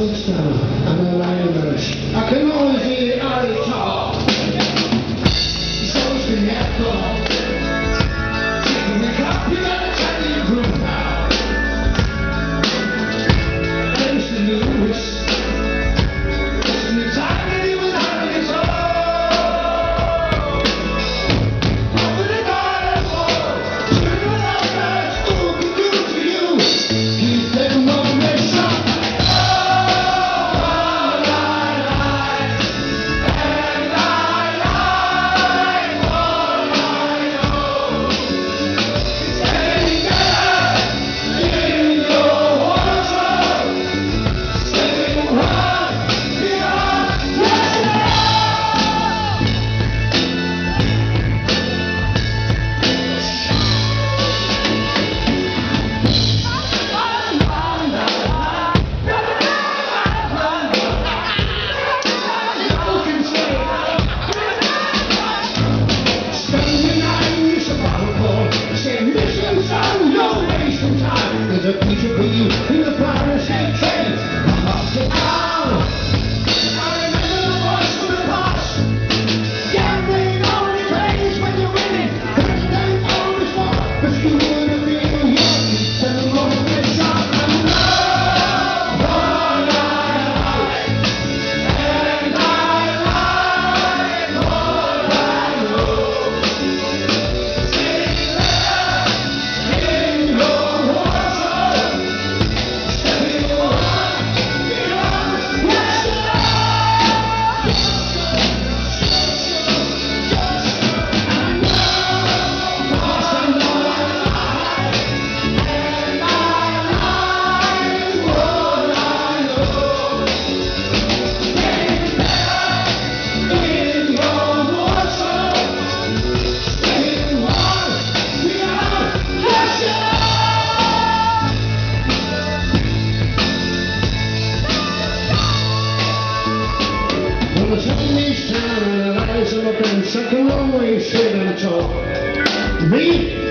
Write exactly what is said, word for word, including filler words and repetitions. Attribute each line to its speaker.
Speaker 1: star and a lioness. I can always hear Ali talk. He's always been echo. Taking the cup, you gotta tell your group now. And it's the Lewis. It's the time that he was having his own. Over the garden wall, turn around, guys, who can do for you? Keep them on their shot. There's a future for you in the Paris train. Come up to town. I remember the voice from the past. Gambling only plays when you're winning. Everything always won, but you wouldn't be here. Tell them all the shot and love. All I like, and I like all I know. Sing that in your heart. When the sun is down and the eyes are looking, suck a long way straight and talk. Me?